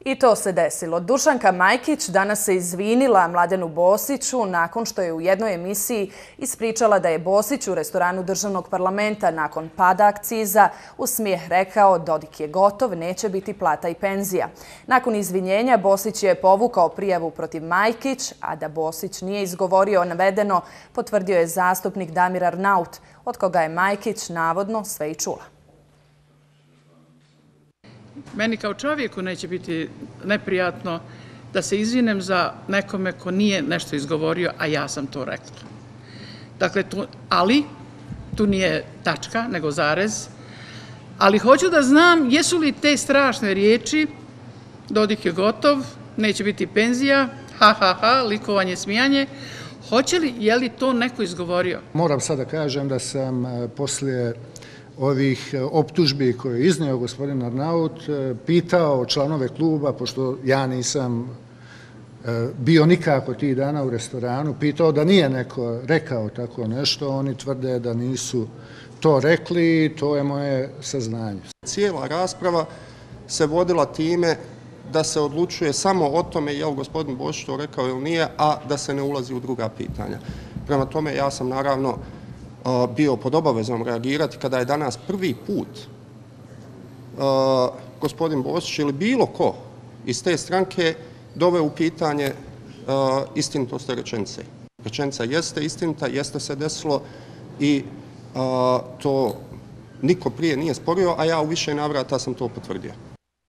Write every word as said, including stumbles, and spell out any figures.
I to se desilo. Dušanka Majkić danas se izvinila Mladenu Bosiću nakon što je u jednoj emisiji ispričala da je Bosić u restoranu Državnog parlamenta nakon pada akciza u smijeh rekao Dodik je gotov, neće biti plata i penzija. Nakon izvinjenja Bosić je povukao prijavu protiv Majkić, a da Bosić nije izgovorio navedeno, potvrdio je zastupnik Damir Arnaut, od koga je Majkić navodno sve i čula. Meni kao čovjeku neće biti neprijatno da se izvinem za nekome ko nije nešto izgovorio, a ja sam to rekla. Dakle, tu, ali, tu nije tačka, nego zarez. Ali hoću da znam jesu li te strašne riječi Dodik je gotov, neće biti penzija, ha, ha, ha, likovanje, smijanje. Hoće li, je li to neko izgovorio? Moram sad da kažem da sam poslije ovih optužbi koje je iznio gospodin Arnaut pitao članove kluba, pošto ja nisam bio nikako tih dana u restoranu, pitao da nije neko rekao tako nešto, oni tvrde da nisu to rekli i to je moje saznanje. Cijela rasprava se vodila time da se odlučuje samo o tome je li gospodin Bosić to rekao ili nije, a da se ne ulazi u druga pitanja. Prema tome ja sam naravno bio pod obavezom reagirati kada je danas prvi put gospodin Bosić ili bilo ko iz te stranke doveo u pitanje istinitost te rečenice. Rečenica jeste istinita, jeste se desilo i to niko prije nije sporio, a ja u više navrata sam to potvrdio.